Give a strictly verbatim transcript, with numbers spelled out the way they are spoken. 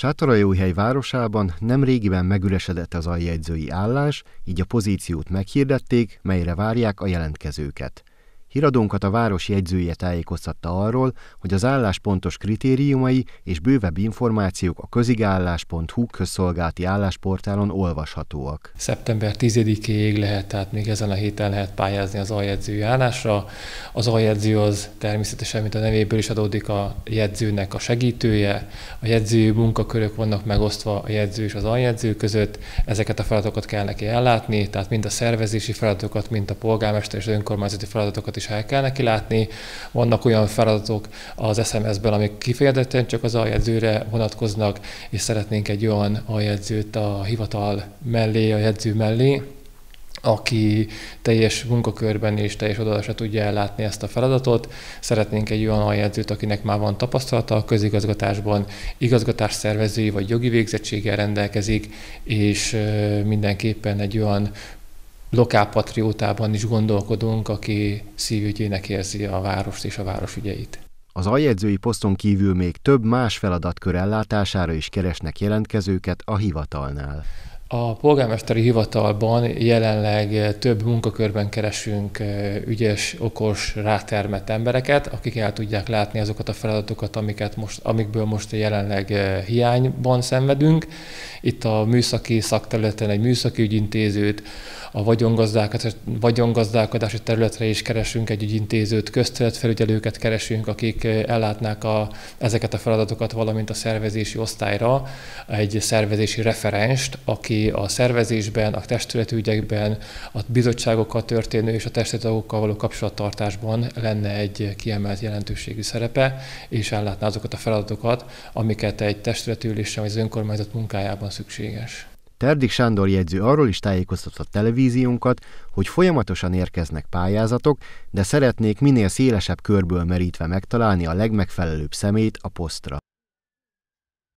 Sátoraljaújhely városában nemrégiben megüresedett az aljegyzői állás, így a pozíciót meghirdették, melyre várják a jelentkezőket. Híradónkat a város jegyzője tájékoztatta arról, hogy az állás pontos kritériumai és bővebb információk a közigállás pont hu közszolgálati állásportálon olvashatóak. szeptember tizedikéig lehet, tehát még ezen a héten lehet pályázni az aljegyzői állásra. Az aljegyző az természetesen, mint a nevéből is adódik, a jegyzőnek a segítője. A jegyzői munkakörök vannak megosztva a jegyző és az aljegyző között. Ezeket a feladatokat kell neki ellátni, tehát mind a szervezési feladatokat, mind a polgármester és az önkormányzati feladatokat is el kell neki látni. Vannak olyan feladatok az es em es-ben, amik kifejezetten csak az aljegyzőre vonatkoznak, és szeretnénk egy olyan aljegyzőt a hivatal mellé, a jegyző mellé, aki teljes munkakörben és teljes odaadásra tudja ellátni ezt a feladatot. Szeretnénk egy olyan aljegyzőt, akinek már van tapasztalata a közigazgatásban, igazgatásszervezői vagy jogi végzettséggel rendelkezik, és mindenképpen egy olyan lokálpatriótában is gondolkodunk, aki szívügyének érzi a várost és a város ügyeit. Az aljegyzői poszton kívül még több más feladatkör ellátására is keresnek jelentkezőket a hivatalnál. A polgármesteri hivatalban jelenleg több munkakörben keresünk ügyes, okos, rátermett embereket, akik el tudják látni azokat a feladatokat, amiket most, amikből most jelenleg hiányban szenvedünk. Itt a műszaki szakterületen egy műszaki ügyintézőt, a vagyongazdálkodási területre is keresünk egy ügyintézőt, közterületfelügyelőket keresünk, akik ellátnák a, ezeket a feladatokat, valamint a szervezési osztályra egy szervezési referenst, aki a szervezésben, a testületi ügyekben, a bizottságokkal történő és a testületagokkal való kapcsolattartásban lenne egy kiemelt jelentőségű szerepe, és ellátná azokat a feladatokat, amiket egy testületi ülésen vagy az önkormányzat munkájában szükséges. Terdik Sándor jegyző arról is tájékoztatott televíziónkat, hogy folyamatosan érkeznek pályázatok, de szeretnék minél szélesebb körből merítve megtalálni a legmegfelelőbb személyt a posztra.